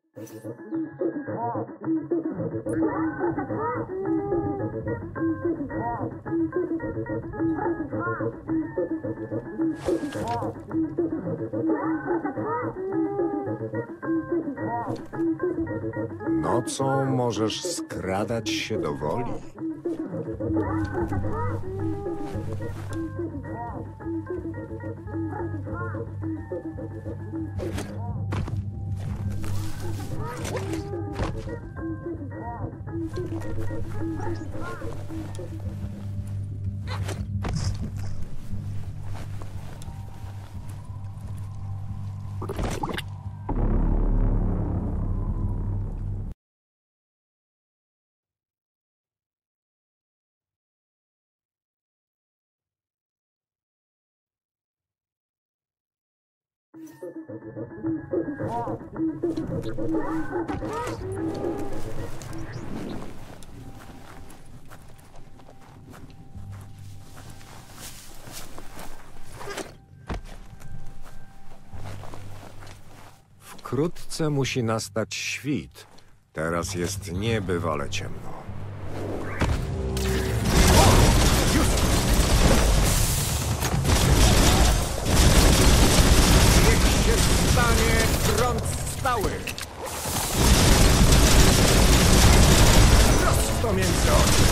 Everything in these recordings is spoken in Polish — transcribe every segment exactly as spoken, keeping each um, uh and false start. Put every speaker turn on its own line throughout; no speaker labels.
Nocą możesz skradać się do woli. Wkrótce musi nastać świt. Teraz jest niebywale ciemno. Niech się stanie front stały! Prosto między oczy!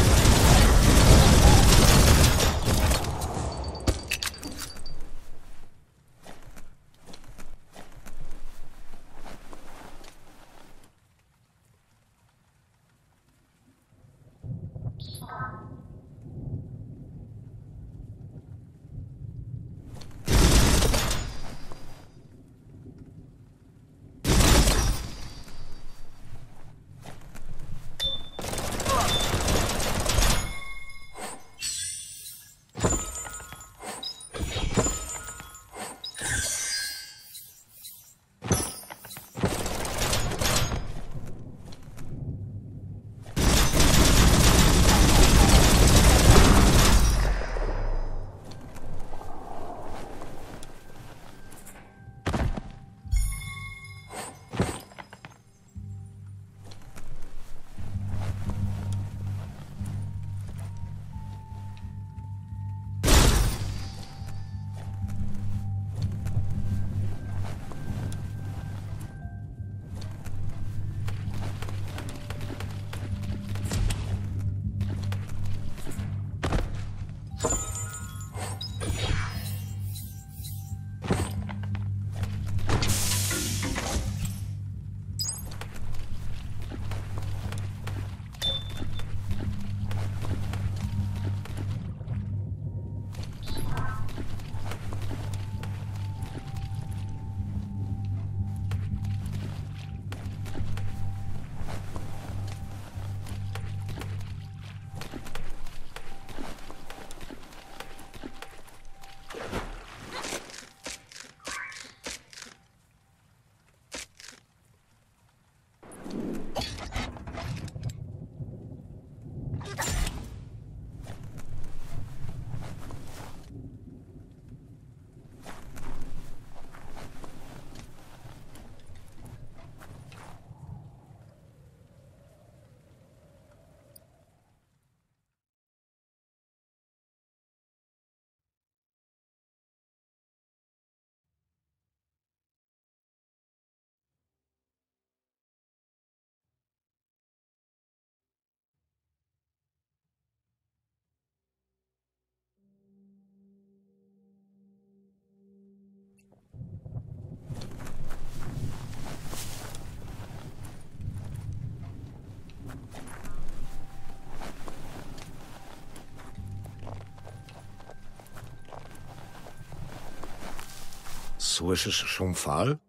Słyszysz szum fal?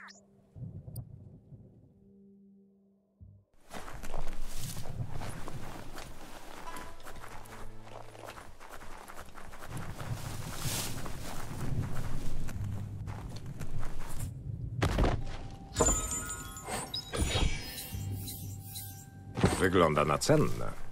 Wygląda na cenne.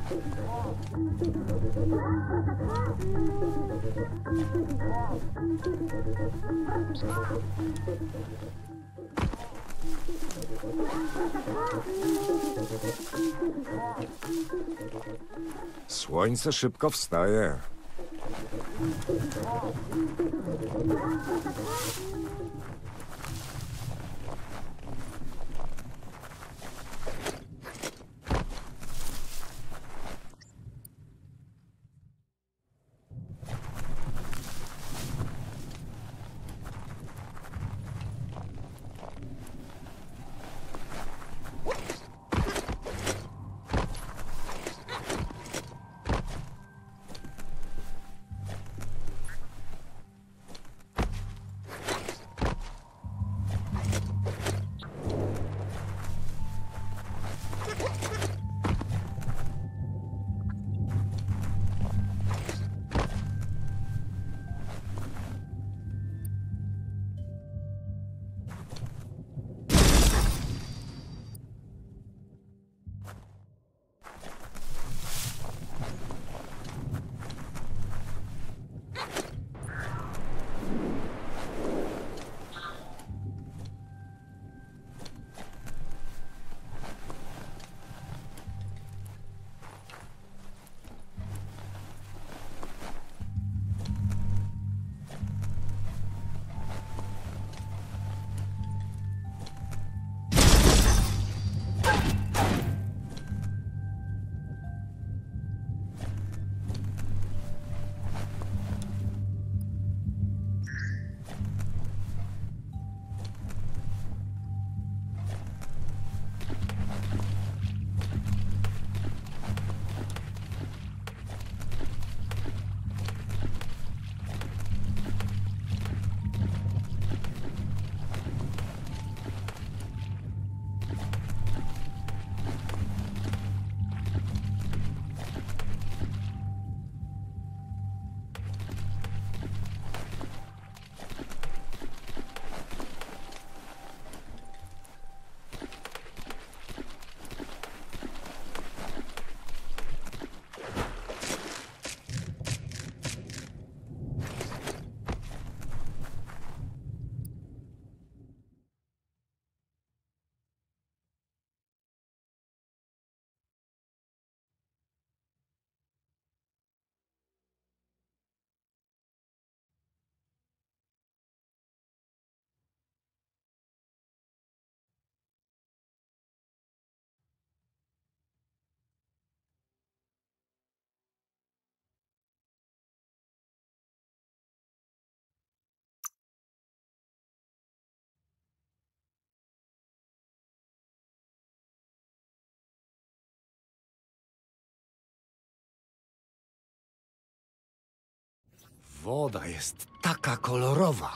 Słońce szybko wstaje. Woda jest taka kolorowa.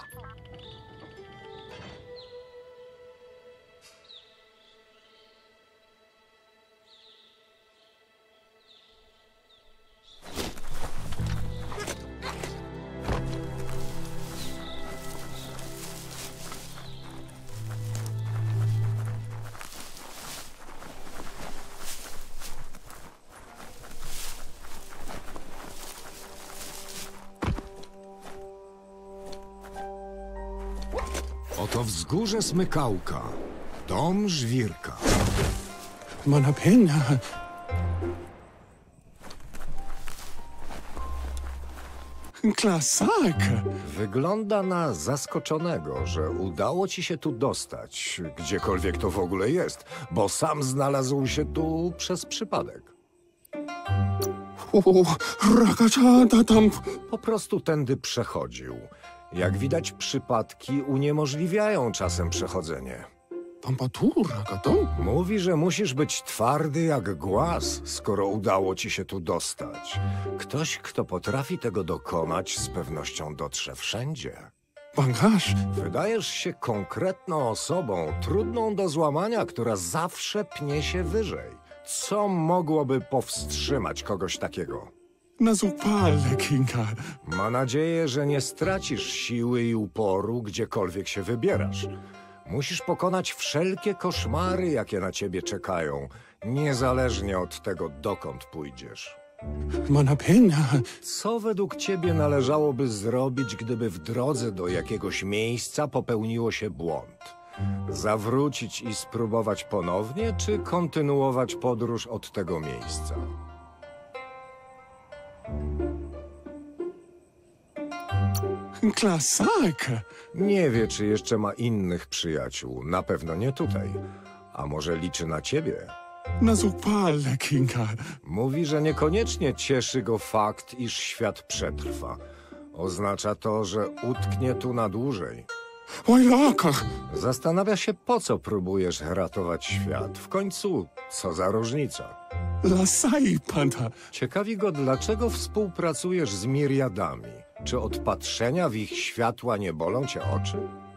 Oto wzgórze Smykałka, dom żwirka.
Manapenia. Klasak.
Wygląda na zaskoczonego, że udało ci się tu dostać, gdziekolwiek to w ogóle jest, bo sam znalazł się tu przez przypadek.
O, rakaczata tam.
Po prostu tędy przechodził. Jak widać, przypadki uniemożliwiają czasem przechodzenie.
Pampatura, gato?
Mówi, że musisz być twardy jak głaz, skoro udało ci się tu dostać. Ktoś, kto potrafi tego dokonać, z pewnością dotrze wszędzie.
Bangasz.
Wydajesz się konkretną osobą, trudną do złamania, która zawsze pnie się wyżej. Co mogłoby powstrzymać kogoś takiego?
Na zupale, Kinga.
Ma nadzieję, że nie stracisz siły i uporu, gdziekolwiek się wybierasz. Musisz pokonać wszelkie koszmary, jakie na ciebie czekają niezależnie od tego, dokąd pójdziesz.
Mana pena.
Co według ciebie należałoby zrobić, gdyby w drodze do jakiegoś miejsca popełniło się błąd? Zawrócić i spróbować ponownie, czy kontynuować podróż od tego miejsca?
Klasak.
Nie wie, czy jeszcze ma innych przyjaciół. Na pewno nie tutaj. A może liczy na ciebie?
Na zupale, Kinkar.
Mówi, że niekoniecznie cieszy go fakt, iż świat przetrwa. Oznacza to, że utknie tu na dłużej.
Wajlakach.
Zastanawia się, po co próbujesz ratować świat. W końcu, co za różnica?
Lasai, panta.
Ciekawi go, dlaczego współpracujesz z Miriadami. Czy od patrzenia w ich światła nie bolą cię oczy?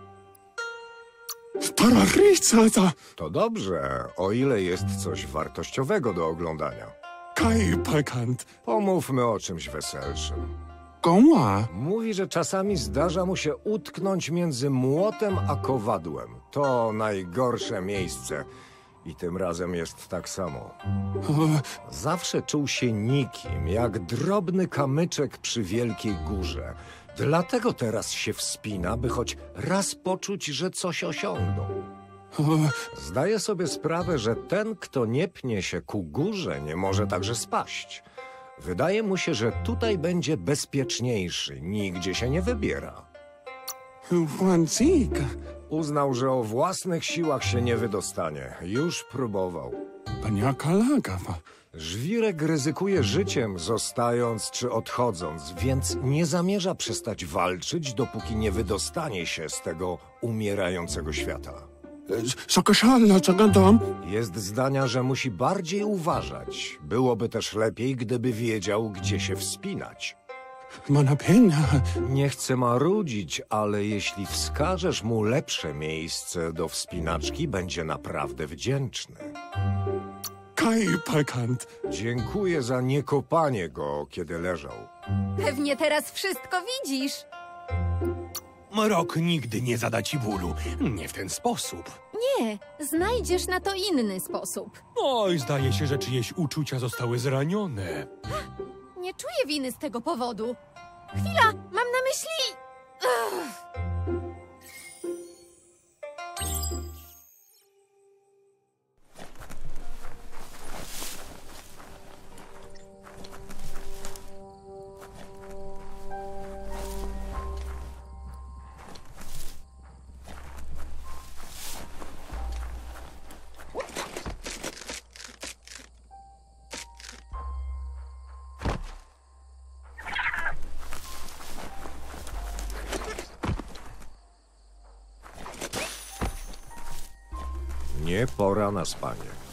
Pararicata.
To dobrze, o ile jest coś wartościowego do oglądania.
Kai pakant.
Pomówmy o czymś weselszym.
Goła.
Mówi, że czasami zdarza mu się utknąć między młotem a kowadłem. To najgorsze miejsce. I tym razem jest tak samo. Zawsze czuł się nikim, jak drobny kamyczek przy wielkiej górze. Dlatego teraz się wspina, by choć raz poczuć, że coś osiągnął. Zdaje sobie sprawę, że ten, kto nie pnie się ku górze, nie może także spaść. Wydaje mu się, że tutaj będzie bezpieczniejszy, nigdzie się nie wybiera.
Wanzik.
Uznał, że o własnych siłach się nie wydostanie. Już próbował.
Paniaka lagawa.
Żwirek ryzykuje życiem, zostając czy odchodząc, więc nie zamierza przestać walczyć, dopóki nie wydostanie się z tego umierającego świata.
Sakaszala, zagadam.
Jest zdania, że musi bardziej uważać. Byłoby też lepiej, gdyby wiedział, gdzie się wspinać.
Mana pena.
Nie chce marudzić, ale jeśli wskażesz mu lepsze miejsce do wspinaczki, będzie naprawdę wdzięczny.
Kai pakant.
Dziękuję za niekopanie go, kiedy leżał.
Pewnie teraz wszystko widzisz.
Mrok nigdy nie zada ci bólu. Nie w ten sposób.
Nie, znajdziesz na to inny sposób.
Oj, zdaje się, że czyjeś uczucia zostały zranione.
Nie czuję winy z tego powodu. Chwila, mam na myśli... Ugh.
Nie pora na spanie.